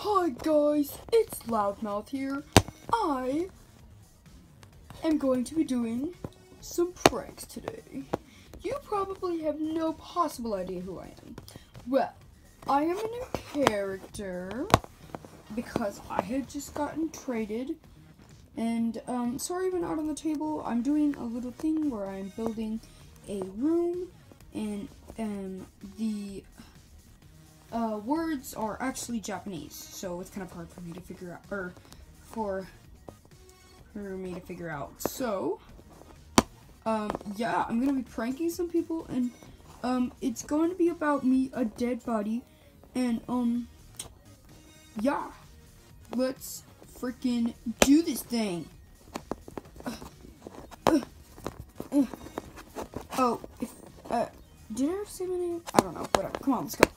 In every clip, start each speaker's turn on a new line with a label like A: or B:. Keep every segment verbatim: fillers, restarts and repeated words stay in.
A: Hi guys, it's Loudmouth here. I am going to be doing some pranks today. You probably have no possible idea who I am. Well, I am a new character because I had just gotten traded. And um, sorry if not on the table. I'm doing a little thing where I'm building a room, and um, the uh, words are actually Japanese, so it's kind of hard for me to figure out, or for for me to figure out. So, um, yeah, I'm gonna be pranking some people, and um, it's going to be about me, a dead body, and um, yeah, let's freaking do this thing. Uh, uh, uh. Oh, if, uh, did I ever say my name? I don't know, whatever. Come on, let's go.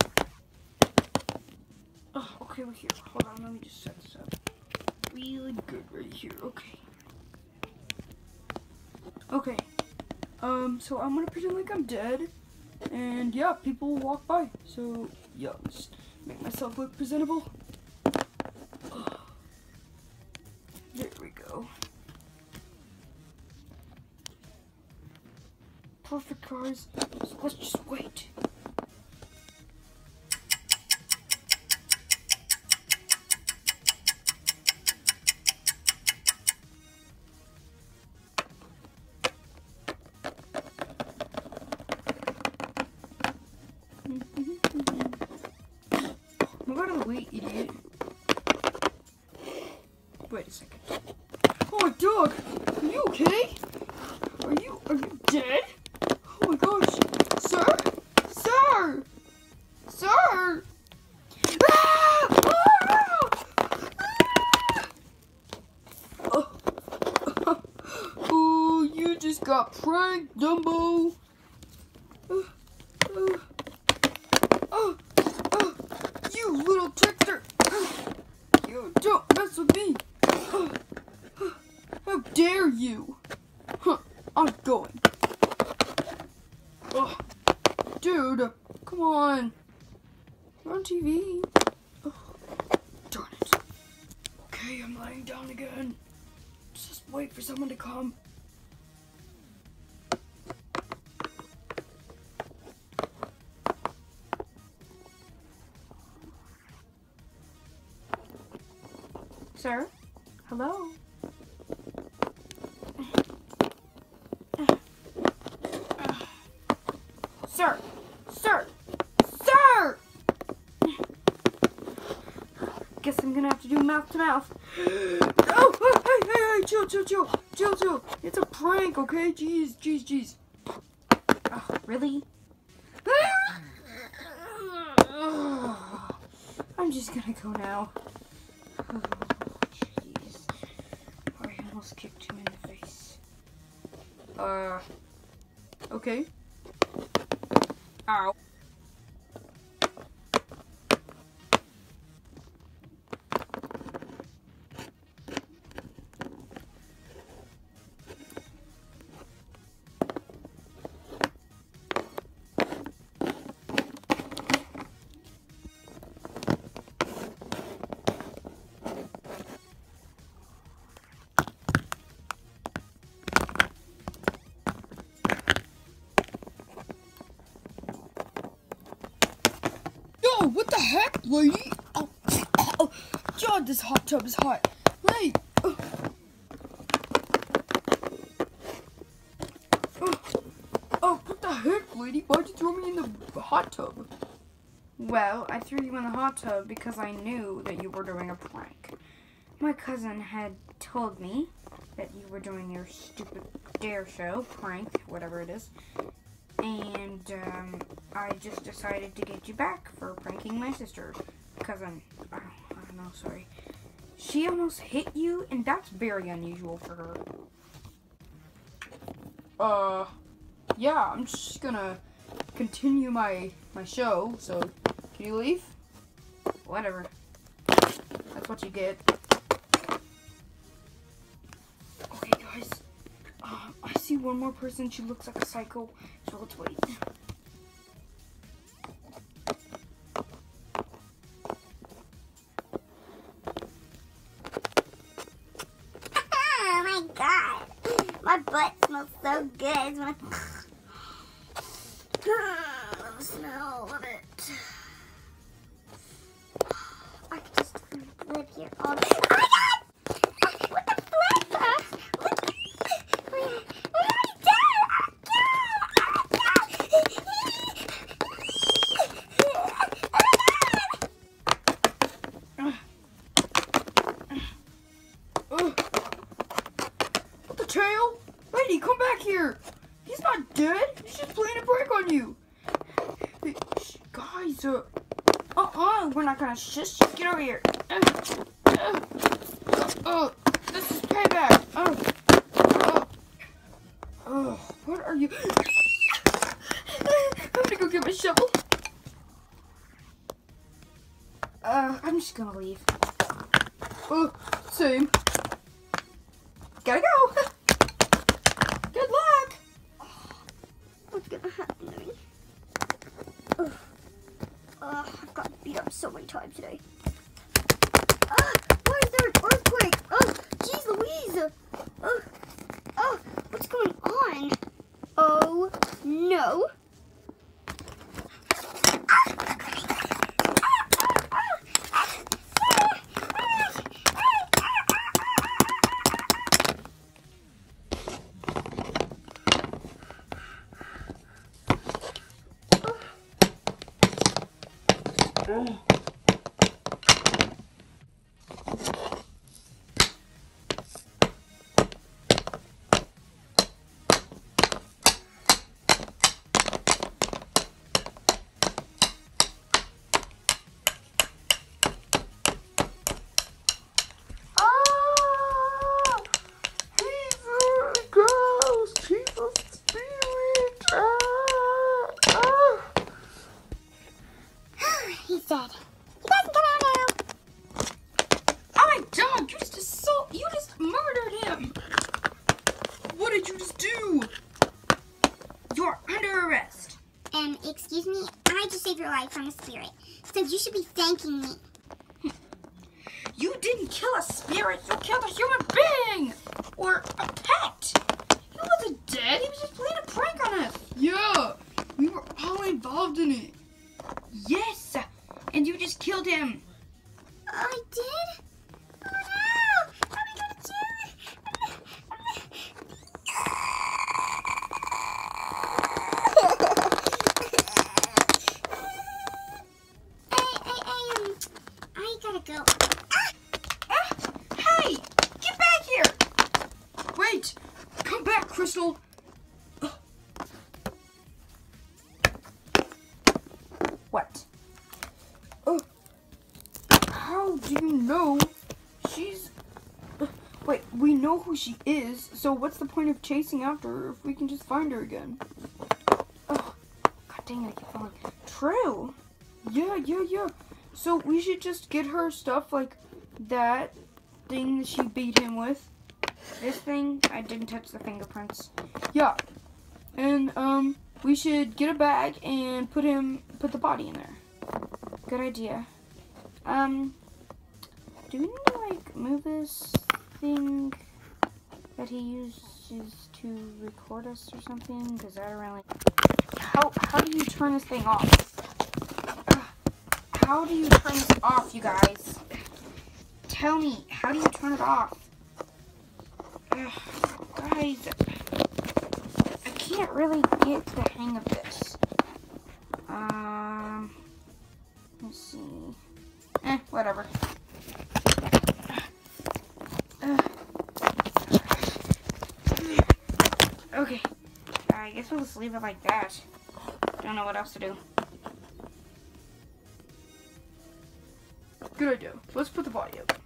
A: Oh, okay, we're here. Hold on, let me just set this up. Really good right here, okay. Okay, um, so I'm gonna pretend like I'm dead, and yeah, people will walk by. So, yeah, let's make myself look presentable. Oh, there we go. Perfect, guys. So let's just wait. Move out of the way, idiot. Wait a second. Oh my dog! Are you okay? Are you are you dead? Oh my gosh! Sir? Sir! Sir! Ah! Ah! Ah! Oh, you just got pranked, Dumbo! Uh, uh, oh, oh, you little trickster! You don't mess with me! How dare you! Huh, I'm going. Oh, dude, come on. You're on T V. Oh, darn it. Okay, I'm lying down again. Just wait for someone to come. Sir? Hello? Sir! Sir! Sir! Guess I'm gonna have to do mouth to mouth. Oh, hey, hey, hey, chill, chill, chill, chill, chill. It's a prank, okay? Jeez, jeez, jeez. Oh, really? I'm just gonna go now. Oh, jeez. I almost kicked him in the face. Uh, okay. Ow. Yo, what the heck, lady? Oh, oh, God, this hot tub is hot. Wait. Oh. Oh, oh, what the heck, lady? Why'd you throw me in the hot tub? Well, I threw you in the hot tub because I knew that you were doing a prank. My cousin had told me that you were doing your stupid dare show, prank, whatever it is. And um, I just decided to get you back for pranking my sister. Cousin, I don't, I don't know, sorry. She almost hit you, and that's very unusual for her. Uh, yeah, I'm just gonna continue my, my show, so can you leave? Whatever. That's what you get. Okay, guys. Uh, I see one more person. She looks like a psycho, so let's wait.
B: so good. I just want to the smell of it. I could just live here all day. Oh my god! What the flip? Look! What have I done?
A: What the tail? Lady, come back here! He's not dead! He's just playing a prank on you! Hey, sh guys, uh... Uh-uh, we're not gonna shush. Get over here. Uh, uh, uh, this is payback. Oh, uh, uh, what are you? I'm gonna go get my shovel. Uh, I'm just gonna leave. Oh, uh, same. Gotta go. Good luck.
B: What's gonna happen to me? Ugh. Uh, I've gotten beat up so many times today. Ah, why is there an earthquake? Oh, jeez Louise. Oh, oh, what's going on? Oh, no.
A: Oh.
B: He's dead. He doesn't come out now.
A: Oh my God! You just assault! You just murdered him! What did you just do? You're under arrest.
B: Um, excuse me, I just saved your life from a spirit, so you should be thanking me.
A: You didn't kill a spirit, you killed a human being! Or a pet! He wasn't dead, he was just playing a prank on us! Yeah, we were all involved in it. Yes, and you just killed him.
B: I did? Oh no! How am I gonna do it? I, I, I, um, I gotta go.
A: Ah, hey, get back here! Wait, come back, Crystal. What? Oh, how do you know she's... Uh, wait, we know who she is, so what's the point of chasing after her if we can just find her again? Oh, God dang it, I keep falling. True. Yeah, yeah, yeah. So we should just get her stuff like that thing that she beat him with. This thing, I didn't touch the fingerprints. Yeah. And, um... we should get a bag and put him, put the body in there. Good idea. Um, do we need to like move this thing that he uses to record us or something? Because I don't really. How how do you turn this thing off? Ugh. How do you turn this off, you guys? Tell me, how do you turn it off? Ugh, guys. I can't really get the hang of this. Um, let's see. Eh, whatever. Uh, okay. I guess we'll just leave it like that. Don't know what else to do. Good idea. Let's put the body up.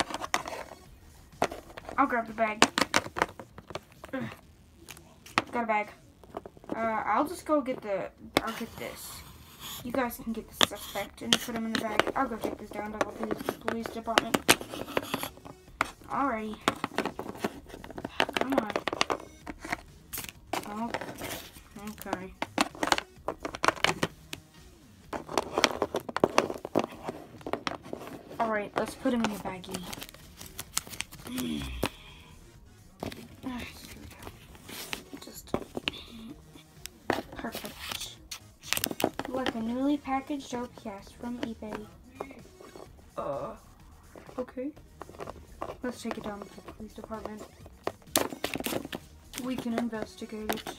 A: I'll grab the bag. Ugh. Got a bag. Uh, I'll just go get the, I'll get this. You guys can get the suspect and put him in the bag. I'll go take this down to the police, police department. Alrighty. Come on. Oh, okay. Alright, let's put him in the baggie. Just
C: Perfect. Like a newly packaged O P S from eBay.
A: Uh, okay. Let's take it down to the police department. We can investigate it.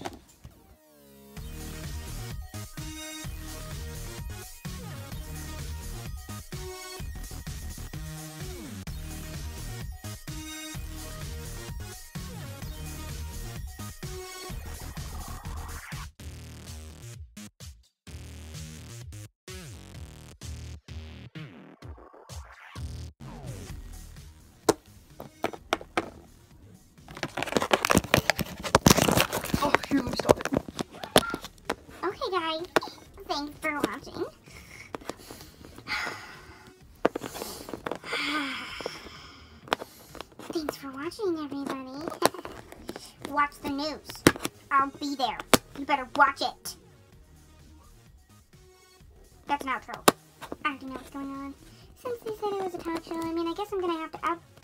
A: Oh, here, let me stop it.
B: Okay, guys. Thanks for watching. Thanks for watching, everybody. Watch the news. I'll be there. You better watch it. That's an outro. I already know what's going on. Since they said it was a talk show, I mean, I guess I'm gonna have to up